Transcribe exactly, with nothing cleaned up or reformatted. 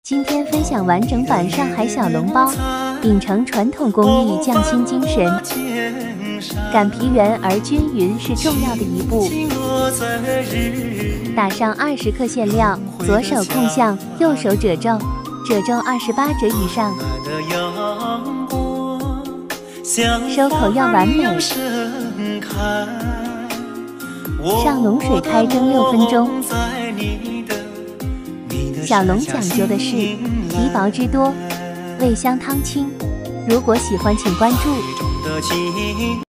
今天分享完整版上海小笼包，秉承传统工艺匠心精神，擀皮圆而均匀是重要的一步。打上二十克馅料，左手控向，右手褶皱，褶皱二十八折以上，收口要完美。上笼水开蒸六分钟。小笼讲究的是皮薄汁多，味香汤清。如果喜欢请关注。